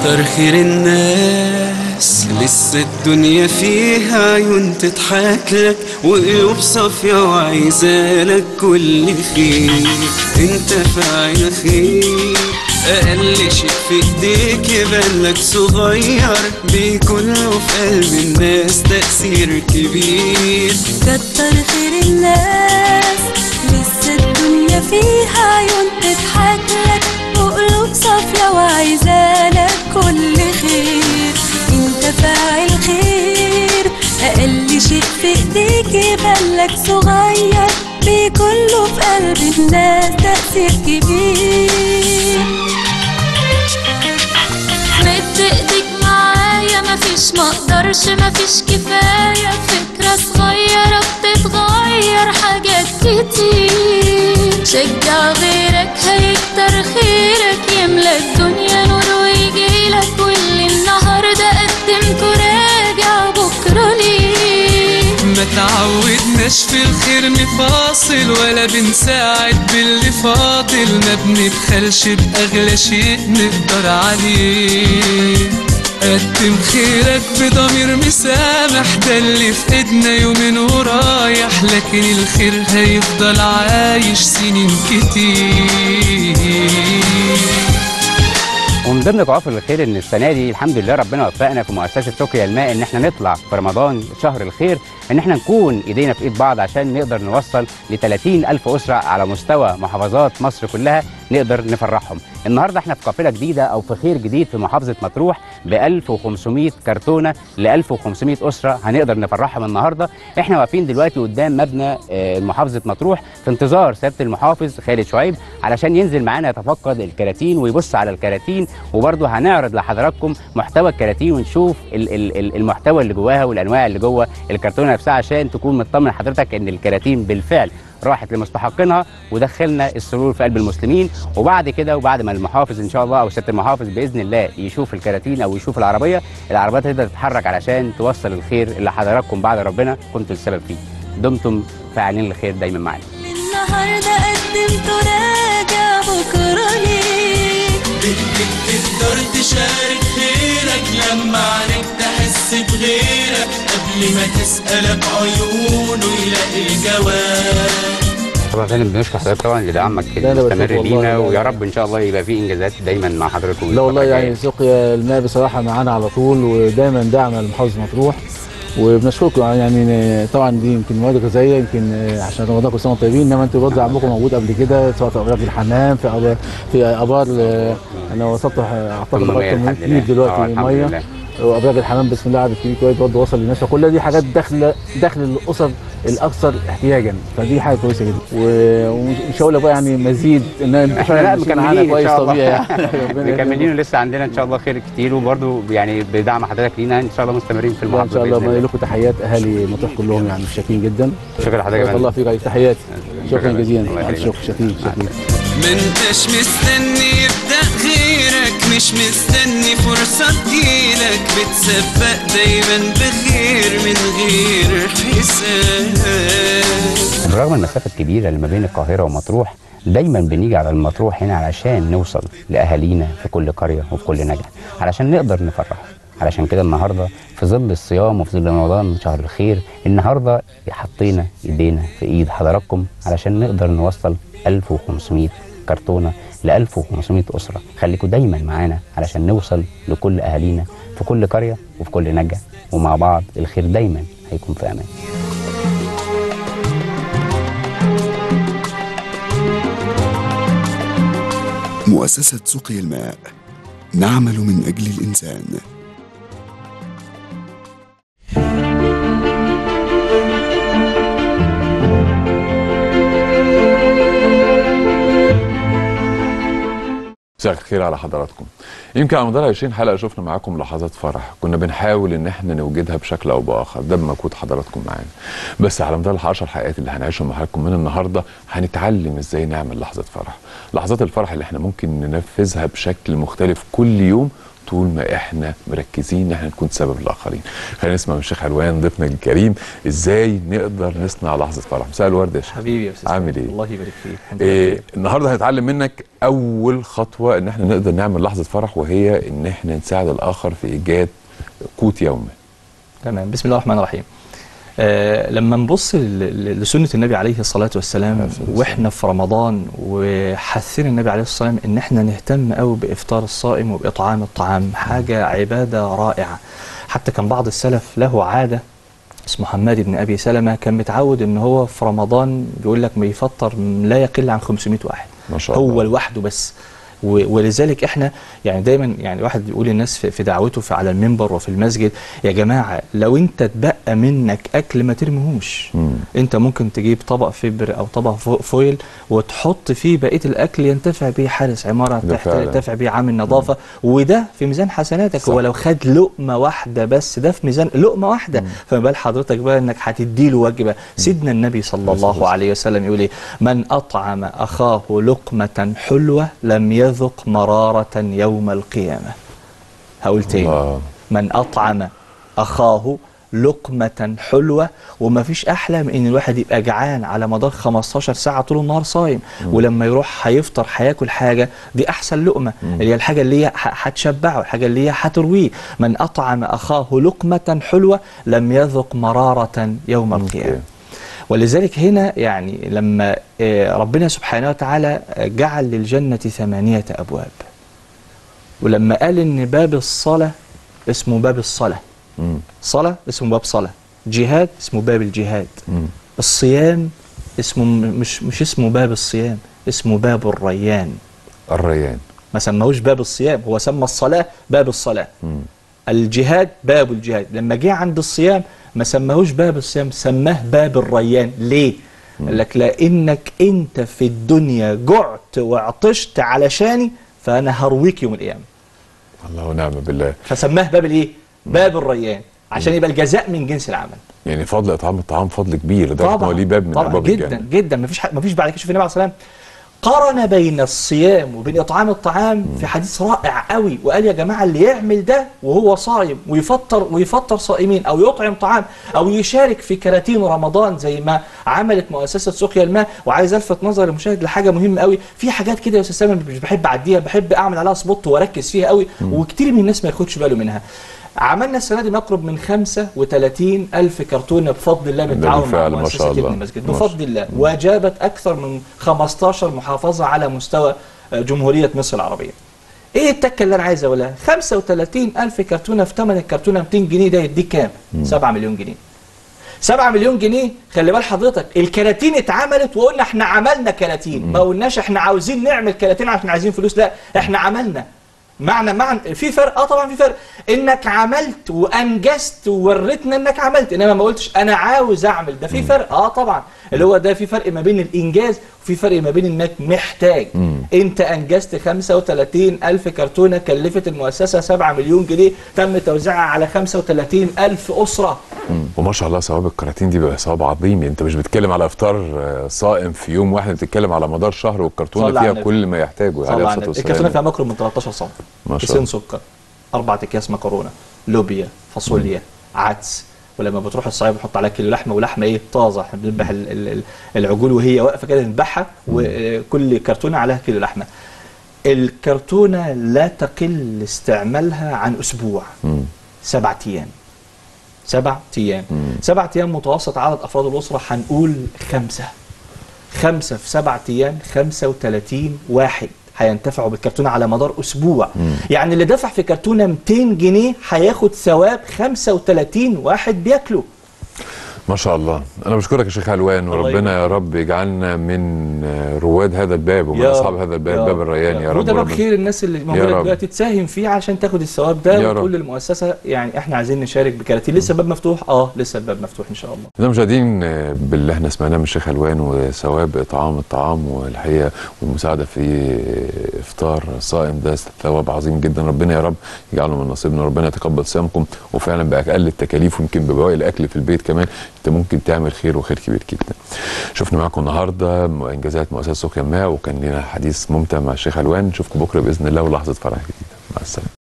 كتر خير الناس لسه الدنيا فيها عيون تضحك لك وقلوب صافية وعايزالك كل خير. انت فاعل خير، اقل شيء في ايديك يبانلك صغير، بيكون له في قلب الناس تأثير كبير. كتر خير الناس لسه الدنيا فيها عيون تضحك لك وقلوب صافية وعايزالك كل خير. انت فاعل خير، اقل شيء في ايديك يبانلك صغير، بيكون له في قلب الناس تأثير كبير. مد ايديك معايا، مفيش مقدرش مفيش كفاية، فكرة صغيرة بتتغير حاجات كتير. شجع غيرك هيكتر خيرك، يملى الدنيا نور ويجيلك، واللي النهاردة قدمته راجع بكرة ليه. ما تعودناش في الخير نفاصل ولا بنساعد باللي فاضل، ما بنبخلش بأغلى شيء نقدر عليه. قدم خيرك بضمير مسامح، ده اللي في ايدنا يومين ورايح، لكن الخير هيفضل عايش سنين كتير. ومن ضمن قوافل الخير ان السنه دي الحمد لله ربنا وفقنا في مؤسسه سقيا الماء ان احنا نطلع في رمضان شهر الخير، ان احنا نكون ايدينا في ايد بعض عشان نقدر نوصل ل 30,000 اسره على مستوى محافظات مصر كلها نقدر نفرحهم. النهارده احنا في قافله جديده او في خير جديد في محافظه مطروح ب 1500 كرتونه ل 1500 اسره هنقدر نفرحهم النهارده. احنا واقفين دلوقتي قدام مبنى محافظه مطروح في انتظار سياده المحافظ خالد شعيب علشان ينزل معانا يتفقد الكراتين ويبص على الكراتين، وبرضه هنعرض لحضراتكم محتوى الكراتين ونشوف المحتوى اللي جواها والانواع اللي جوه الكرتونه نفسها عشان تكون مطمن حضرتك ان الكراتين بالفعل راحت لمستحقينها ودخلنا السرور في قلب المسلمين. وبعد كده وبعد ما المحافظ ان شاء الله او سياده المحافظ باذن الله يشوف الكراتين او يشوف العربيه تقدر تتحرك علشان توصل الخير اللي حضراتكم بعد ربنا كنتوا السبب فيه. دمتم فاعلين الخير دايما معانا. النهارده قدمت راجع بكره ليك. تقدر تشارك خيرك لما عليك تحس بغيرك، قبل ما تسألك عيونه يلاقي الجواب. طبعا فندم بنشكر حضرتك طبعا لدعمك المستمر لينا، ويا رب ان شاء الله يبقى في انجازات دايما مع حضرتك. لا والله يعني سقيا الماء بصراحه معانا على طول ودايما داعمه لمحافظه مطروح، وبنشكركم يعني طبعا دي يمكن مواد غذائيه يمكن عشان رمضان كل سنه وانتم طيبين، انما انتوا برضه عندكم موجود قبل كده سواء في ابراج الحمام في ابار انا وصلت اعتقد لغايه 800 دلوقتي ميه، وابراج الحمام بسم الله عدد كبير كويس برضه وصل للناس، فكل دي حاجات داخل الاسر الاكثر احتياجا، فدي حاجه كويسه جدا. وان شاء الله بقى يعني مزيد ان احنا مكملين كويس طبيعي يعني مكملين ولسه عندنا ان شاء الله خير كتير، وبرضه يعني بدعم حضرتك لينا ان شاء الله مستمرين في المحافظه ان شاء الله. بقول لكم تحيات اهالي مطروح كلهم يعني شاكرين جدا. شكرا لحضرتك. الله فيك تحياتي، شكرا جزيلا. شكرا. ما انتش مستني يبدأ غيرك، مش مستني فرصة تجيلك، بتسبق دايما بخير من غير حساب. بالرغم من المسافة الكبيرة اللي ما بين القاهرة ومطروح، دايما بنيجي على المطروح هنا علشان نوصل لأهالينا في كل قرية وفي كل نجع علشان نقدر نفرحهم. علشان كده النهارده في ظل الصيام وفي ظل رمضان شهر الخير، النهارده حطينا ايدينا في ايد حضراتكم علشان نقدر نوصل 1500 كرتونه ل 1500 اسره. خليكم دايما معانا علشان نوصل لكل اهالينا في كل قريه وفي كل نجع، ومع بعض الخير دايما هيكون في امان. مؤسسة سقيا الماء، نعمل من أجل الإنسان. مساء الخير على حضراتكم. يمكن على مدار 20 حلقه شفنا معاكم لحظات فرح كنا بنحاول ان احنا نوجدها بشكل او باخر، ده بمجهود حضراتكم معانا. بس على مدار ال10 حلقات اللي هنعيشهم مع حضراتكم من النهارده هنتعلم ازاي نعمل لحظه فرح، لحظات الفرح اللي احنا ممكن ننفذها بشكل مختلف كل يوم طول ما احنا مركزين ان احنا نكون سبب للاخرين. خلينا نسمع من الشيخ حلوان ضيفنا الكريم ازاي نقدر نصنع لحظه فرح. مساء الورد يا شيخ. حبيبي يا استاذ، عامل ايه؟ الله يبارك فيك. الحمد لله. النهارده هنتعلم منك اول خطوه ان احنا نقدر نعمل لحظه فرح، وهي ان احنا نساعد الاخر في ايجاد قوت يومه. تمام. بسم الله الرحمن الرحيم. لما نبص لسنة النبي عليه الصلاة والسلام واحنا في رمضان، وحثنا النبي عليه الصلاة والسلام ان احنا نهتم قوي بإفطار الصائم وبإطعام الطعام، حاجة عبادة رائعة. حتى كان بعض السلف له عادة، اسمه حماد بن أبي سلمة، كان متعود ان هو في رمضان بيقول لك بيفطر لا يقل عن 500 واحد، ما شاء الله، هو لوحده بس. ولذلك احنا يعني دايما يعني واحد بيقول للناس في دعوته على المنبر وفي المسجد، يا جماعه لو انت اتبقى منك اكل ما ترميهوش. انت ممكن تجيب طبق فبر او طبق فويل وتحط فيه بقيه الاكل ينتفع به حارس عماره، ينتفع به عامل نظافه، وده في ميزان حسناتك. صح. هو لو خد لقمه واحده بس ده في ميزان لقمه واحده، فما بال حضرتك بقى انك هتدي له وجبه. سيدنا النبي صلى الله عليه وسلم يقول ايه؟ من اطعم اخاه لقمه حلوه لم يذق مرارة يوم القيامة. هقول تاني، من أطعم أخاه لقمة حلوة. وما فيش أحلى من إن الواحد يبقى جعان على مدار 15 ساعة طول النهار صايم، ولما يروح هيفطر هياكل حاجة، دي أحسن لقمة، اللي هي الحاجة اللي هي هتشبعه، الحاجة اللي هي هترويه. من أطعم أخاه لقمة حلوة لم يذق مرارة يوم القيامة. ولذلك هنا يعني لما ربنا سبحانه وتعالى جعل للجنة 8 أبواب، ولما قال إن باب الصلاة اسمه باب الصلاة، صلاة اسمه باب صلاة، جهاد اسمه باب الجهاد، الصيام اسمه مش اسمه باب الصيام، اسمه باب الريان. الريان ما سماهوش باب الصيام، هو سمى الصلاة باب الصلاة. الجهاد باب الجهاد. لما جه عند الصيام ما سماهوش باب الصيام، سماه باب الريان. ليه؟ قال لك لانك انت في الدنيا جعت وعطشت علشاني، فانا هرويك يوم القيامه. الله ونعم بالله. فسماه باب الايه؟ باب الريان، عشان يبقى الجزاء من جنس العمل. يعني فضل اطعام الطعام فضل كبير، ده هو ليه باب من ابواب الجنه. جدا جدا. مفيش بعد كده. شوف النبي عليه الصلاه والسلام قارن بين الصيام وبين إطعام الطعام في حديث رائع قوي، وقال يا جماعة اللي يعمل ده وهو صايم ويفطر صائمين، أو يطعم طعام، أو يشارك في كراتين رمضان زي ما عملت مؤسسة سقيا الماء. وعايز ألفت نظر المشاهد لحاجة مهمة قوي، في حاجات كده يا أستاذ سامي مش بحب أعديها، بحب أعمل عليها سبوت وأركز فيها قوي، وكتير من الناس ما ياخدش باله منها. عملنا السنة دي نقرب من 35,000 كرتونة بفضل الله بالتعاون مع مؤسسة ابن المسجد بفضل الله، وجابت أكثر من 15 محافظة على مستوى جمهورية مصر العربية. إيه التكة اللي أنا عايز أقولها؟ 35,000 كرتونة في ثمن الكرتونة 200 جنيه، ده يديك كام؟ 7 مليون جنيه. 7 مليون جنيه. خلي بال حضرتك الكراتين اتعملت وقلنا احنا عملنا كراتين، ما قلناش احنا عاوزين نعمل كراتين عشان عايزين فلوس، لا احنا عملنا. معنى في فرق، طبعا في فرق انك عملت وانجزت ووريتنا انك عملت، انما ما قلتش انا عاوز اعمل. ده في فرق، طبعا اللي هو ده في فرق ما بين الانجاز وفي فرق ما بين انك محتاج. انت انجزت 35,000 كرتونه كلفت المؤسسه 7 مليون جنيه، تم توزيعها على 35,000 اسره. وما شاء الله ثواب الكراتين دي بقى ثواب عظيم. انت مش بتتكلم على افطار صائم في يوم واحد، بتتكلم على مدار شهر، والكرتونه فيها كل ما يحتاجه عليه الصلاه والسلام. الكرتونه فيها ماكرو من 13 صنف، كيسين سكر، 4 اكياس مكرونه، لوبيا، فاصوليا، عدس. ولما بتروح الصعيد بنحط عليها كيلو لحمه، ولحمه ايه؟ طازه. احنا بنذبح العجول وهي واقفه كده نذبحها، وكل كرتونه عليها كيلو لحمه. الكرتونه لا تقل استعمالها عن اسبوع. 7 ايام. 7 ايام. 7 ايام متوسط عدد افراد الاسره هنقول 5. 5 في 7 ايام 35 واحد هينتفعوا بالكرتونه على مدار اسبوع. يعني اللي دفع في كرتونه 200 جنيه هياخد ثواب 35 واحد بياكلوا. ما شاء الله. انا بشكرك يا شيخ حلوان، وربنا يا رب يجعلنا من رواد هذا الباب ومن اصحاب هذا الباب، باب الريان يا رب. وده باب خير الناس اللي موجوده دلوقتي تساهم فيه عشان تاخد الثواب ده، وتقول للمؤسسه يعني احنا عايزين نشارك بكراتين. لسه الباب مفتوح؟ لسه الباب مفتوح ان شاء الله. احنا مشاهدين باللي احنا سمعناه من الشيخ حلوان وثواب اطعام الطعام والحقيقه والمساعده في افطار الصائم، ده ثواب عظيم جدا. ربنا يا رب يجعله من نصيبنا، وربنا يتقبل صيامكم. وفعلا باقل التكاليف ويمكن ببواقي الاكل في البيت كمان انت ممكن تعمل خير، وخير كبير جدا. شفنا معكم النهارده انجازات مؤسسه سقيا الماء، وكان لنا حديث ممتع مع الشيخ حلوان. نشوفكم بكره باذن الله ولحظه فرح جديده. مع السلامه.